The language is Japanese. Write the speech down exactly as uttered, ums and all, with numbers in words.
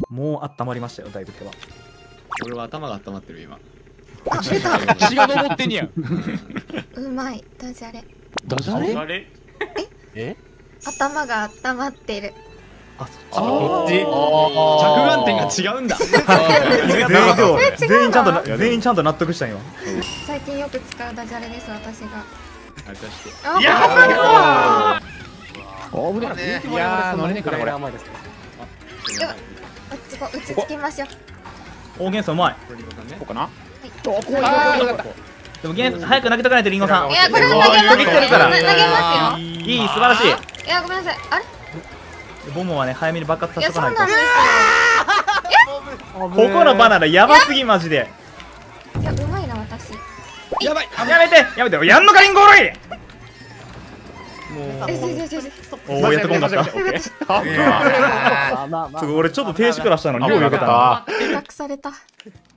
もう温まりましたよ、だいぶ手は。 俺は頭が温まってる今。 あ、出た。 血が上ってんねや。 うまい。ダジャレ。 ダジャレ？ あれえ？ 頭が温まってる。 あ、そっあこっち。着眼点が違うんだ。 ち。全員でも全員ちゃんとな全員ちゃんと納得したんよ。 最近よく使うダジャレです、私が。 あれ出して。 あ、 いやー、 おぶね。いやー乗れねえからこれ。 うつこ、うつつきましょう。 おー、ゲンさんうまい。 これリンゴさんねこうかな。 はいお、こういうでもゲンさん早く投げとかないとリンゴさん。 いや、これ投げますよ。投げますよ。 いい、素晴らしい。 いや、ごめんなさい。あれ。 ボムはね、早めに爆発いや、 させとかないそうなんと。 ですここのバナナやばすぎマジで。 よ。いや、うまいな、私。 やばい。 やめてやめて、やんのかリンゴ類。 え、ちょちょちょちょ。 おお、やってこんかった。すごい、俺ちょっと停止からしたのに量よけたな。 威嚇された。